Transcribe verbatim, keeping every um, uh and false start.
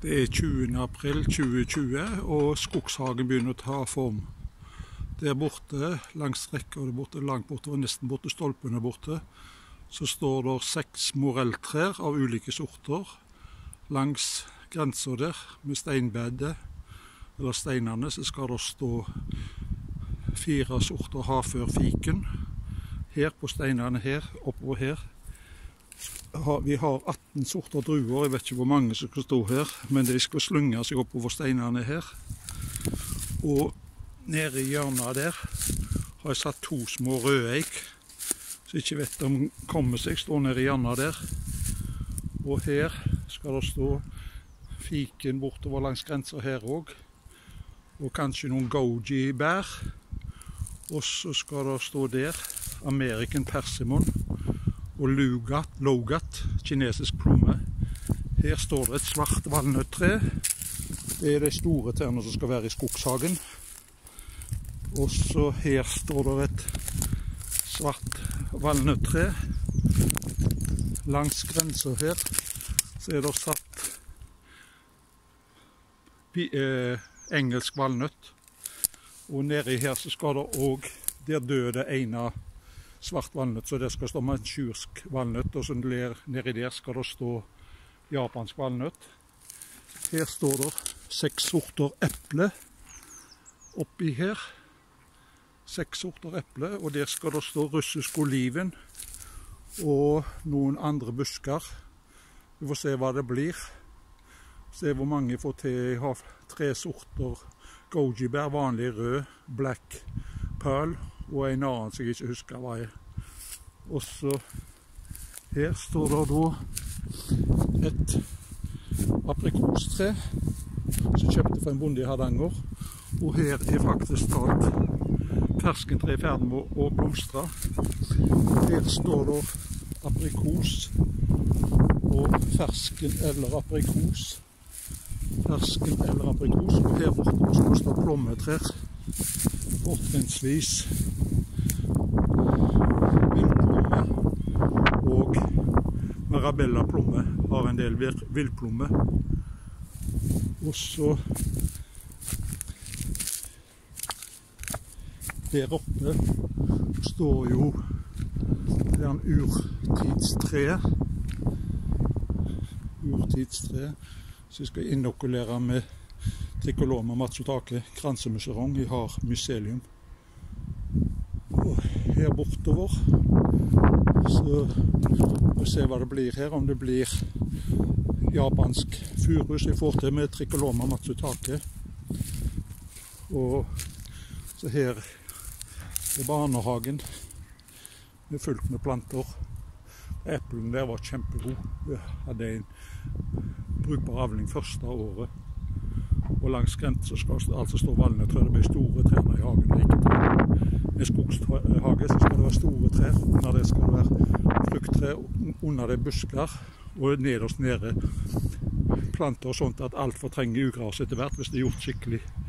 Det er tjuende april tjue tjue, og skogshagen begynner å ta form. Der borte, langs rekka der borte, langt borte, og nesten borte stolpene borte, så står det seks morelltrær av ulike sorter langs grensa der, med steinbedet, eller steinene, så skal det stå fire sorter havførfiken. Her på steinene her, oppover her, vi har atten sorter druer, jeg vet ikke hvor mange som skal stå her, men de skal slunge seg oppover steinene her. Og nede i hjørnet der har jeg satt to små rødeik, så jeg ikke vet om de kommer seg, står nede i hjørnet der. Og her skal det stå fiken bortover langs grenser her også, og kanskje noen goji-bær. Og så skal det stå der American persimmon og Lugat, Logat, kinesisk plomme. Her står det et svart valnøttre. Det er de store trærne som skal være i skogshagen. Og så her står det et svart valnøttre. Langs grenser her så er det satt eh, engelsk valnøtt. Og nede her så skal det også, der døde det ene svart valnøtt, så der skal stå manchursk valnøtt, og så nede der skal det stå japansk valnøtt. Her står det seks sorter eple oppi her. Seks sorter eple, og der skal det stå russisk oliven og noen andre busker. Vi får se hva det blir. Se hvor mange får til. Jeg har tre sorter goji-bær, vanlig rød, black pearl, og en annen som jeg ikke husker hva er. Og så her står det da et aprikostre som kjøpte fra en bonde i Hardanger. Og her er faktisk tatt ferskentre i ferd med å blomstre. Her står det aprikos og fersken eller aprikos. Fersken eller aprikos, og her borte skal det stå plommetrær. Fortrinnsvis villplomme og marabella-plomme har en del villplomme. Og så her oppe står jo det er en urtidstre. Urtidstre. Så jeg skal inokulere med Tricoloma matsutake, kransemusserong. Jeg har mycelium. Og her bortover så må vi se hva det blir her, om det blir japansk furus jeg får til med Tricoloma matsutake. Og så her er barnehagen med fullt med planter. Eplen der var kjempegod. Vi hadde en brukbar avling første året. Og langs grensen skal det altså stå valnøtter. Det blir store trær i hagen, og ikke trær. Med skogshage så skal det være store trær. Under det skal det være frukttrær, under det busker, og nederst nede planter og sånt at alt fortrenger ugras etter hvert hvis det er gjort skikkelig.